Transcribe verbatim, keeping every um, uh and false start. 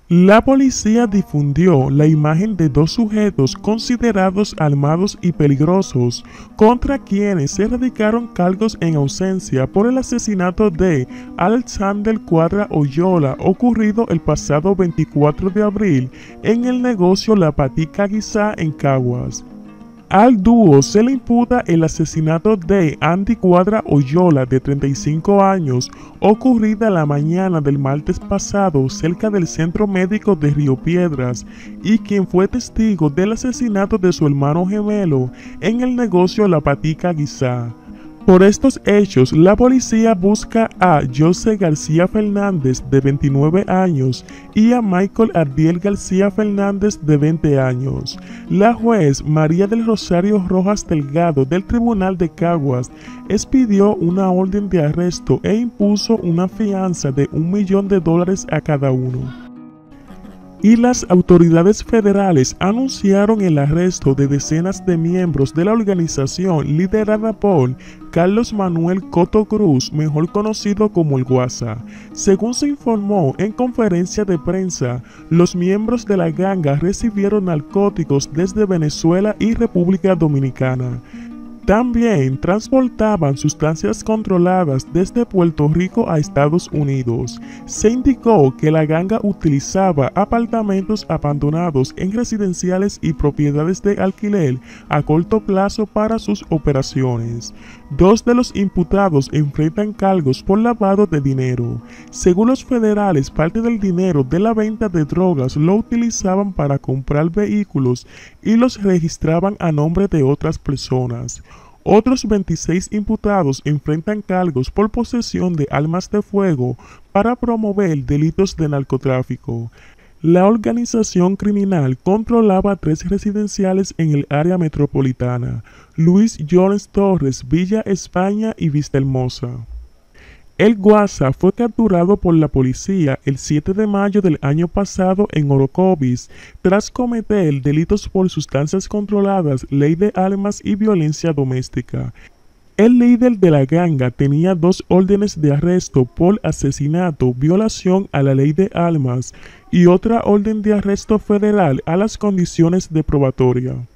La policía difundió la imagen de dos sujetos considerados armados y peligrosos, contra quienes se radicaron cargos en ausencia por el asesinato de Alexander Cuadra Oyola ocurrido el pasado veinticuatro de abril en el negocio La Patica Guisá en Caguas. Al dúo se le imputa el asesinato de Andy Cuadra Oyola, de treinta y cinco años, ocurrida la mañana del martes pasado cerca del Centro Médico de Río Piedras, y quien fue testigo del asesinato de su hermano gemelo en el negocio La Patica Guisá. Por estos hechos, la policía busca a José García Fernández, de veintinueve años, y a Michael Ardiel García Fernández, de veinte años. La juez María del Rosario Rojas Delgado del Tribunal de Caguas expidió una orden de arresto e impuso una fianza de un millón de dólares a cada uno. Y las autoridades federales anunciaron el arresto de decenas de miembros de la organización liderada por Carlos Manuel Coto Cruz, mejor conocido como el Guasa. Según se informó en conferencia de prensa, los miembros de la ganga recibieron narcóticos desde Venezuela y República Dominicana. También transportaban sustancias controladas desde Puerto Rico a Estados Unidos. Se indicó que la ganga utilizaba apartamentos abandonados en residenciales y propiedades de alquiler a corto plazo para sus operaciones. Dos de los imputados enfrentan cargos por lavado de dinero. Según los federales, parte del dinero de la venta de drogas lo utilizaban para comprar vehículos y los registraban a nombre de otras personas. Otros veintiséis imputados enfrentan cargos por posesión de armas de fuego para promover delitos de narcotráfico. La organización criminal controlaba tres residenciales en el área metropolitana: Luis Jones Torres, Villa España y Vistahermosa. El Guasa fue capturado por la policía el siete de mayo del año pasado en Orocovis tras cometer delitos por sustancias controladas, ley de armas y violencia doméstica. El líder de la ganga tenía dos órdenes de arresto por asesinato, violación a la ley de armas y otra orden de arresto federal a las condiciones de probatoria.